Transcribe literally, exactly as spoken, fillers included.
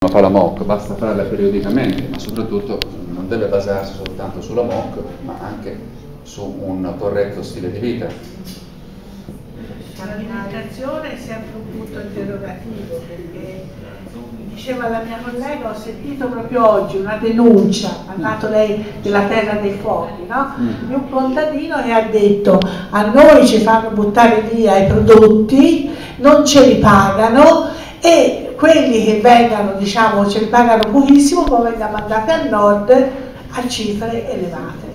fa la M O C, basta farla periodicamente, ma soprattutto non deve basarsi soltanto sulla M O C, ma anche su un corretto stile di vita. L'alimentazione è sempre un punto interrogativo, perché diceva la mia collega, ho sentito proprio oggi una denuncia, ha fatto lei della Terra dei Fuochi, no? Di un contadino che ha detto: a noi ci fanno buttare via i prodotti, non ce li pagano e quelli che vengano, diciamo, ce li pagano pochissimo, poi vengono mandati al nord a cifre elevate.